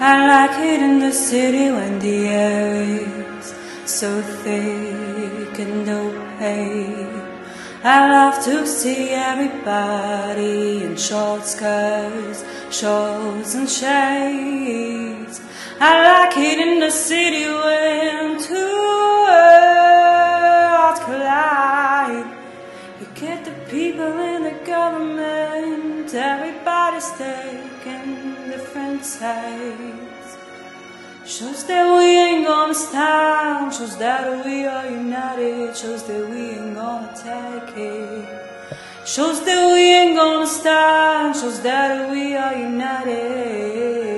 I like it in the city when the air is so thick and opaque. I love to see everybody in short skirts, shorts and shades. I like it in the city when two worlds collide. You get the people in the government, everybody's taking different sides. Shows that we ain't gonna stand, shows that we are united, shows that we ain't gonna take it. Shows that we ain't gonna stand, shows that we are united.